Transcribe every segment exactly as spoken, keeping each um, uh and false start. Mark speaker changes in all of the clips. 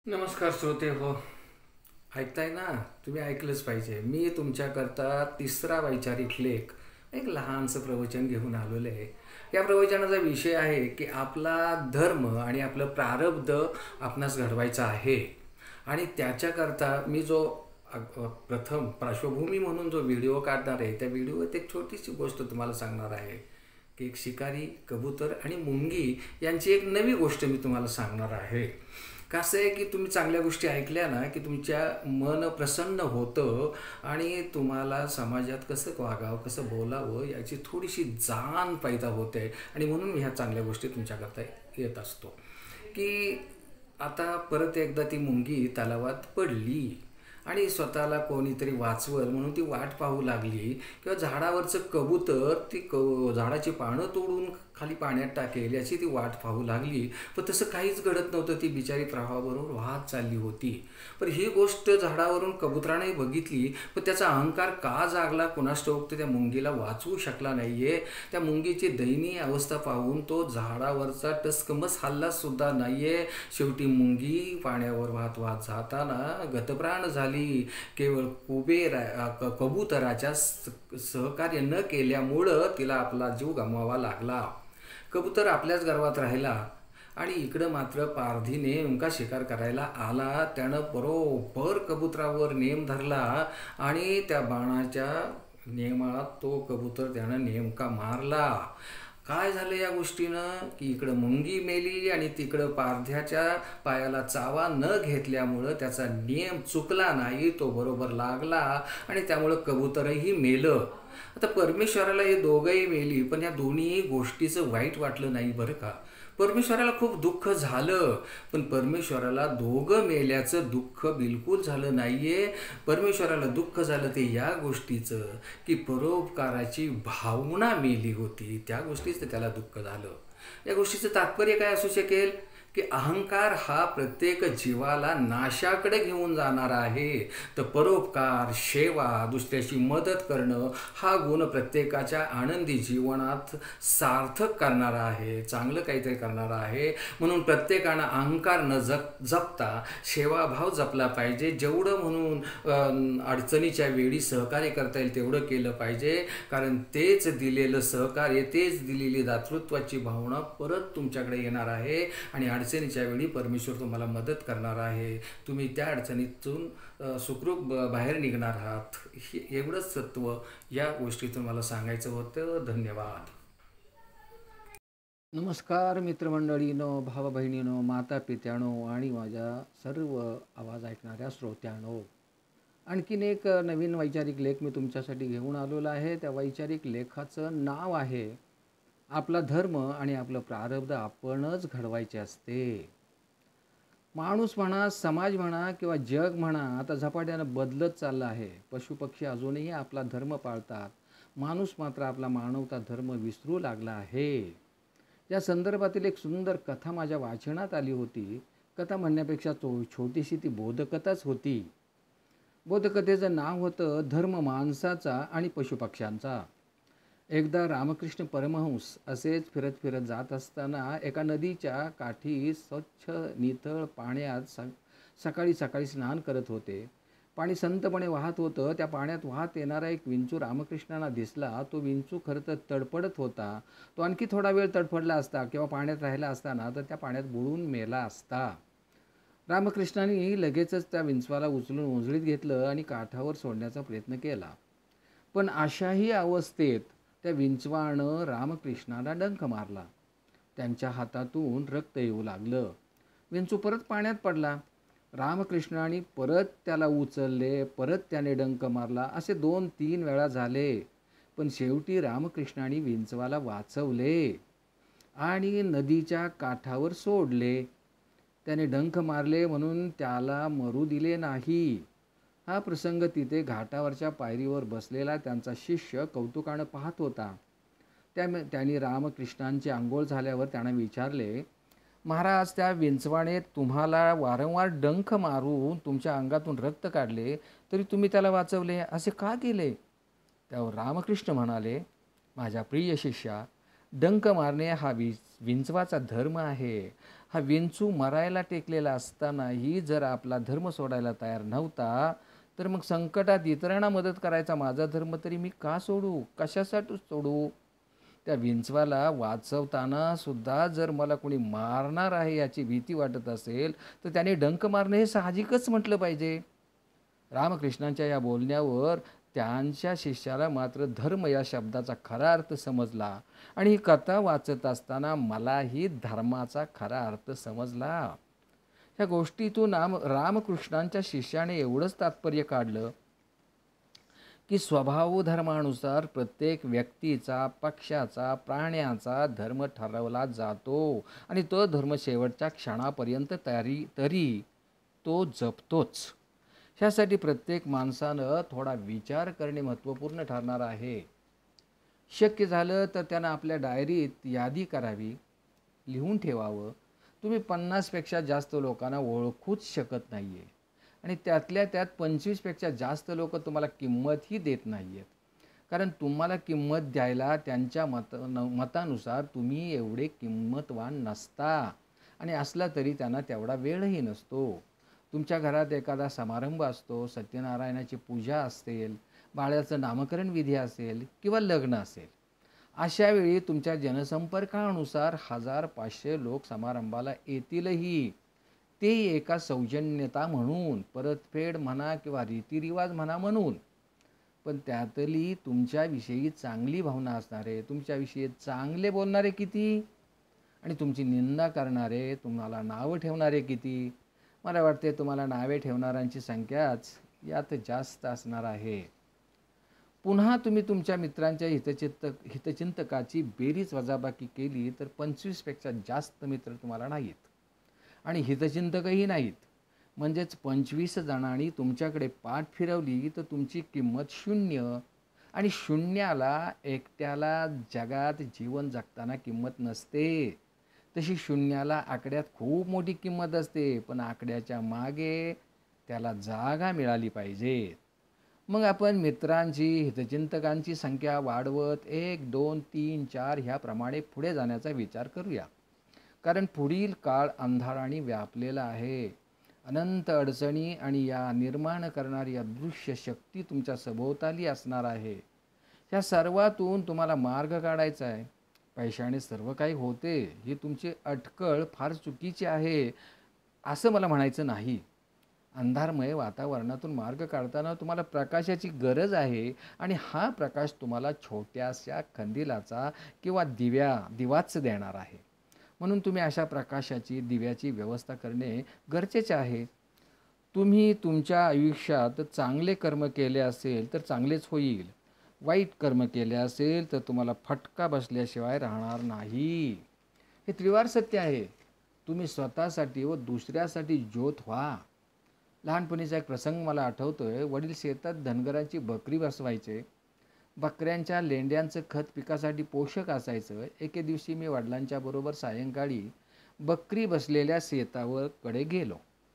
Speaker 1: नमस्कार श्रोते हो. ऐकताय ना? तुम्ही ऐकलंच पाहिजे. मी तुमच्याकरता तिसरा वैचारिक लेख, एक लहानसं प्रवचन घेऊन आलेलं आहे. या प्रवचनाचा विषय आहे की आपला धर्म आणि आपलं प्रारब्ध आपणास घडवायचं आहे. आणि त्याच्याकरता मी जो अ- अ- प्रथम पार्श्वभूमी म्हणून जो व्हिडिओ काढणार आहे, त्या व्हिडिओत एक छोटीशी गोष्ट तुम्हाला सांगणार आहे की एक शिकारी, कबूतर आणि मुंगी यांची एक नवी गोष्ट मी तुम्हाला सांगणार आहे. कसं आहे की तुम्ही चांगल्या गोष्टी ऐकल्या ना की तुमच्या मन प्रसन्न होतं आणि तुम्हाला समाजात कसं वागावं, कसं बोलावं याची थोडीशी जाण पैदा होते. आणि म्हणून मी ह्या चांगल्या गोष्टी तुमच्याकरता येत असतो. की आता परत एकदा ती मुंगी तलावात पडली आणि स्वतःला कोणीतरी वाचवल म्हणून ती वाट पाहू लागली. किंवा झाडावरचं कबूतर ती क झाडाची पानं तोडून खाली पाण्यात टाकेल याची ती वाट पाहू लागली. पण तसं काहीच घडत नव्हतं. ती बिचारी प्रवाहाबरोबर वाहत चालली होती. पण ही गोष्ट झाडावरून कबुतराने बघितली. पण त्याचा अहंकार का जागला कुणास ठाऊक, त्या मुंगीला वाचवू शकला नाहीये. त्या मुंगीची दयनीय अवस्था पाहून तो झाडावरचा टसकमस हल्ला सुद्धा नाहीये. शेवटी मुंगी पाण्यावर वाहत वाहत जाताना गतप्राण झाली. केवळ कुबेरा क- कबुतराच्या सहकार्य न केल्यामुळं तिला आपला जीव गमवावा लागला. कबूतर आपल्याच गर्भात राहिला आणि इकडं मात्र पारधीने नेमका शिकार करायला आला. त्यानं बरोबर कबुतरावर नेम धरला आणि त्या बाणाच्या नेमात तो कबूतर त्यानं नेमका मारला. काय झालं या गोष्टीनं की इकडं मुंगी मेली आणि तिकडं पारध्याच्या पायाला चावा न घेतल्यामुळं त्याचा नियम चुकला नाही, तो बरोबर लागला आणि त्यामुळं कबूतरही मेलं. आता परमेश्वराला हे दोघंही मेली, पण या दोन्ही गोष्टीचं वाईट वाटलं नाही बरं का. परमेश्वराला खूप दुःख झालं, पण परमेश्वराला दोघं मेल्याचं दुःख बिलकुल झालं नाहीये. परमेश्वराला दुःख झालं ते या गोष्टीचं की परोपकाराची भावना मेली होती, त्या गोष्टीचं त्याला दुःख झालं. या गोष्टीचं तात्पर्य काय असू शकेल की अहंकार हा प्रत्येक जीवाला नाशाकडे घेऊन जाणारा आहे. तर परोपकार, सेवा, दुसऱ्याची मदत करणं हा गुण प्रत्येकाच्या आनंदी जीवनात सार्थक करणारा आहे, चांगलं काहीतरी करणारा आहे. म्हणून प्रत्येकानं अहंकार न जप जपता सेवाभाव जपला पाहिजे. जेवढं म्हणून अं, अडचणीच्या वेळी सहकार्य करता येईल तेवढं केलं पाहिजे. कारण तेच दिलेलं सहकार्य, तेच दिलेली दातृत्वाची भावना परत तुमच्याकडे येणार आहे आणि अडचणीच्या वेळी परमेश्वर तुम्हाला मदत करणार आहे. तुम्ही त्या अडचणीतून अ, सुखरूप ब- बाहेर निघणार आहात. हे एवढंच तत्त्व या गोष्टीतून मला सांगायचं होतं. धन्यवाद.
Speaker 2: नमस्कार मित्रमंडळीनो, भावा बहिणीनो, माता पित्यानो आणि माझ्या सर्व आवाज ऐकणाऱ्या श्रोत्यानो, आणखीन एक नवीन वैचारिक लेख मी तुमच्यासाठी घेऊन आलेलो आहे. त्या वैचारिक लेखाचं नाव आहे, आपला धर्म आणि आपलं प्रारब्ध आपणच घडवायचे असते. माणूस म्हणा, समाज म्हणा किंवा जग म्हणा, आता झपाट्यानं बदलत चाललं आहे. पशुपक्षी अजूनही आपला धर्म पाळतात. माणूस मात्र आपला मानवता धर्म विसरू लागला आहे. या संदर्भातील एक सुंदर कथा माझ्या वाचनात आली होती. कथा म्हणण्यापेक्षा तो छोटीशी ती बोधकथाच होती. बोधकथेचं नाव होतं धर्म माणसाचा आणि पशुपक्ष्यांचा. एकदा रामकृष्ण परमहंस असेच फिरत फिरत जात असताना एका नदीच्या काठी स्वच्छ नितळ पाण्यात स सकाळी सकाळी स्नान करत होते. पाणी संतपणे वाहत होतं. त्या पाण्यात वाहत येणारा एक विंचू रामकृष्णांना दिसला. तो विंचू खरं तर तडफडत होता. तो आणखी थोडा वेळ तडफडला असता किंवा पाण्यात राहिला असताना तर त्या पाण्यात बुडून मेला असता. रामकृष्णांनी लगेचच त्या विंचवाला उचलून ओंजळीत घेतलं आणि काठावर सोडण्याचा प्रयत्न केला. पण अशाही अवस्थेत त्या विंचवानं रामकृष्णाला डंख मारला. त्यांच्या हातातून रक्त येऊ लागलं. विंचू परत पाण्यात पडला. रामकृष्णाने परत त्याला उचलले, परत त्याने डंख मारला. असे दोन तीन वेळा झाले. पण शेवटी रामकृष्णाने विंचवाला वाचवले आणि नदीच्या काठावर सोडले. त्याने डंख मारले म्हणून त्याला मरू दिले नाही. हा प्रसंग तिथे घाटावरच्या पायरीवर बसलेला त्यांचा शिष्य कौतुकानं पाहत होता. त्या त्यांनी रामकृष्णांची आंघोळ झाल्यावर त्यांना विचारले, महाराज, त्या विंचवाने तुम्हाला वारंवार डंख मारून तुमच्या अंगातून रक्त काढले, तरी तुम्ही त्याला वाचवले, असे का केले? त्यावर रामकृष्ण म्हणाले, माझ्या प्रिय शिष्या, डंक मारणे हा वि विंचवाचा धर्म आहे. हा विंचू मरायला टेकलेला असतानाही जर आपला धर्म सोडायला तयार नव्हता, तर मग संकटात इतरांना मदत करायचा माझा धर्म तरी मी का सोडू, कशासाठी सोडू? त्या विंचवाला वाचवताना सुद्धा जर मला कोणी मारणार आहे याची भीती वाटत असेल, तर त्याने डंक मारणं हे साहजिकच म्हटलं पाहिजे. रामकृष्णांच्या या बोलण्यावर त्यांच्या शिष्याला मात्र धर्म या शब्दाचा खरा अर्थ समजला आणि ही कथा वाचत असताना मलाही धर्माचा खरा अर्थ समजला. ह्या गोष्टीतून राम रामकृष्णांच्या शिष्याने एवढंच तात्पर्य काढलं की स्वभाव धर्मानुसार प्रत्येक व्यक्तीचा, पक्षाचा, प्राण्याचा धर्म ठरवला जातो आणि तो धर्म शेवटच्या क्षणापर्यंत तरी तरी तो जपतोच. ह्यासाठी प्रत्येक माणसानं थोडा विचार करणे महत्त्वपूर्ण ठरणार आहे. शक्य झालं तर त्यानं आपल्या डायरीत यादी करावी, लिहून ठेवावं. तुम्ही पन्नासपेक्षा जास्त लोकांना ओळखूच शकत नाही आहे आणि त्यातल्या त्यात पंचवीसपेक्षा जास्त लोक तुम्हाला किंमतही देत नाही आहेत, कारण तुम्हाला किंमत द्यायला त्यांच्या मत मतानुसार तुम्ही एवढे किंमतवान नसता आणि असला तरी त्यांना तेवढा वेळही नसतो. तुमच्या घरात एखादा समारंभ असतो, सत्यनारायणाची पूजा असेल, बाळाचं नामकरण विधी असेल किंवा लग्न असेल. अशा वेळी तुमच्या जनसंपर्कानुसार हजार पाचशे लोक समारंभाला येतीलही, ते एका सौजन्यता म्हणून, परतफेड म्हणा किंवा रीतिरिवाज म्हणा म्हणून. पण त्यातली तुमच्याविषयी चांगली भावना असणारे, तुमच्याविषयी चांगले बोलणारे किती आणि तुमची निंदा करणारे, तुम्हाला नावं ठेवणारे किती? मला वाटते तुम्हाला नावे ठेवणाऱ्यांची संख्याच यात जास्त असणार आहे. पुन्हा तुम्ही तुमच्या मित्रांच्या हितचिंत हितचिंतकाची बेरीज वजाबाकी केली तर पंचवीसपेक्षा जास्त मित्र तुम्हाला नाहीत आणि हितचिंतकही नाहीत. म्हणजेच पंचवीस जणांनी तुमच्याकडे पाठ फिरवली तर तुमची किंमत शून्य आणि शून्याला एकट्याला जगात जीवन जगताना किंमत नसते. तशी शून्याला आकड्यात खूप मोठी किंमत असते, पण आकड्याच्या मागे त्याला जागा मिळाली पाहिजे. मग आपण मित्रांची, हितचिंतकांची संख्या वाढवत एक दोन तीन चार ह्याप्रमाणे पुढे जाण्याचा विचार करूया, कारण पुढील काळ अंधाराने व्यापलेला आहे. अनंत अडचणी आणि या निर्माण करणारी अदृश्य शक्ती तुमच्या सभोवताली असणार आहे. ह्या सर्वातून तुम्हाला मार्ग काढायचा आहे. पैशाने सर्व काही होते ही तुमची अटकळ फार चुकीची आहे असं मला म्हणायचं नाही. अंधारमय वातावरणातून मार्ग काढताना तुम्हाला प्रकाशाची गरज आहे आणि हा प्रकाश तुम्हाला छोट्याशा कंदिलाचा किंवा दिव्या दिवाच देणार आहे. म्हणून तुम्ही अशा प्रकाशाची, दिव्याची व्यवस्था करणे गरजेचे आहे. तुम्ही तुमच्या आयुष्यात चांगले कर्म केले असेल तर चांगलेच होईल, वाईट कर्म केले असेल तर तुम्हाला फटका बसल्याशिवाय राहणार नाही. हे त्रिवार सत्य आहे. तुम्ही स्वतःसाठी व दुसऱ्यासाठी ज्योत व्हा. लहानपणीचा एक प्रसंग मला आठवतोय. वडील शेतात धनगरांची बकरी बसवायचे. बकऱ्यांच्या लेंड्यांचं खत पिकासाठी पोषक असायचं. एके दिवशी मी वडिलांच्या बरोबर सायंकाळी बकरी बसलेल्या शेतावर कडे गेलो.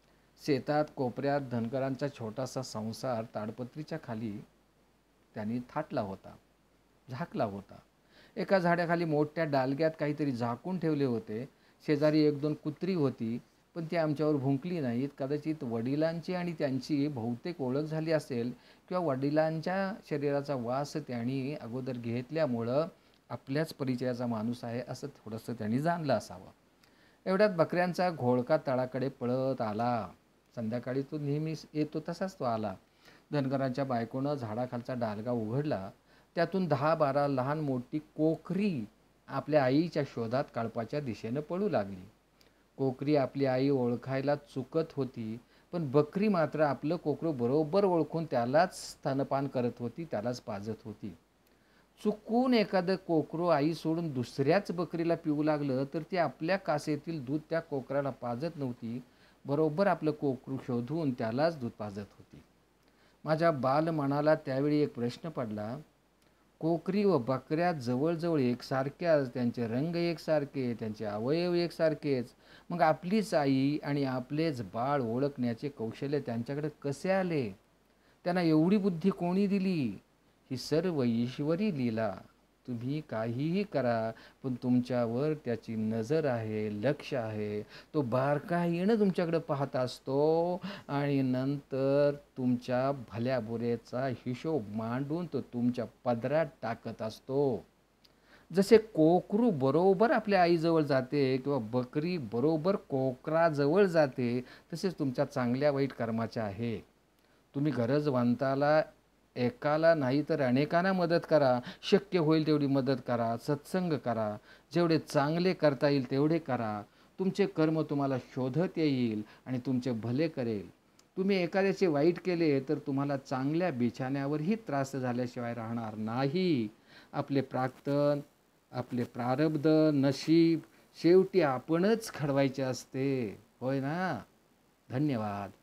Speaker 2: शेतात कोपऱ्यात धनगरांचा छोटासा संसार ताडपत्रीच्या खाली त्यांनी थाटला होता, झाकला होता. एका झाडाखाली मोठ्या डालग्यात काहीतरी झाकून ठेवले होते. शेजारी एक दोन कुत्री होती, पण ती आमच्यावर भुंकली नाहीत. कदाचित वडिलांची आणि त्यांची बहुतेक ओळख झाली असेल किंवा वडिलांच्या शरीराचा वास त्यांनी अगोदर घेतल्यामुळं आपल्याच परिचयाचा माणूस आहे असं थोडंसं त्यांनी जाणलं असावं. एवढ्यात बकऱ्यांचा घोळका तळाकडे पळत आला. संध्याकाळी तो नेहमी येतो तसाच तो आला. धनगरांच्या बायकोनं झाडाखालचा डालगा उघडला. त्यातून दहा बारा लहान मोठी कोकरी आपल्या आईच्या शोधात कळपाच्या दिशेनं पळू लागली. कोकरी आपली आई ओळखायला चुकत होती, पण बकरी मात्र आपलं कोकरू बरोबर ओळखून त्यालाच स्तनपान करत होती, त्यालाच पाजत होती. चुकून एखादं कोकरू आई सोडून दुसऱ्याच बकरीला पिऊ लागलं तर ती आपल्या कासेतील दूध त्या कोकराला पाजत नव्हती, बरोबर आपलं कोकरू शोधून त्यालाच दूध पाजत होती. माझ्या बालमनाला त्यावेळी एक प्रश्न पडला. कोकरी व बकऱ्या जवळजवळ एकसारख्या, त्यांचे रंग एकसारखे, त्यांचे अवयव एकसारखेच, मग आपलीच आई आणि आपलेच बाळ ओळखण्याचे कौशल्य त्यांच्याकडे कसे आले? त्यांना एवढी बुद्धी कोणी दिली? ही सर्व ईश्वरी लीला. तुम्ही काहीही करा, पण तुमच्यावर त्याची नजर आहे, लक्ष आहे. तो बारकाईनं तुमच्याकडे पाहत असतो आणि नंतर तुमच्या भल्याबुऱ्याचा हिशोब मांडून तो तुमच्या पदरात टाकत असतो. जसे कोकरू बरोबर आपल्या आईजवळ जाते किंवा बकरी बरोबर कोकराजवळ जाते, तसेच तुमच्या चांगल्या वाईट कर्माचे आहे. तुम्ही गरजवंताला एकाला नाही तर अनेकांना मदत करा. शक्य होईल तेवढी मदत करा, सत्संग करा, जेवढे चांगले करता येईल तेवढे करा. तुमचे कर्म तुम्हाला शोधत येईल आणि तुमचे भले करेल. तुम्ही एखाद्याचे वाईट केले तर तुम्हाला चांगल्या बिछाण्यावरही त्रास झाल्याशिवाय राहणार नाही. आपले प्राक्तन, आपले प्रारब्ध, नशीब शेवटी आपणच घडवायचे असते, होय ना? धन्यवाद.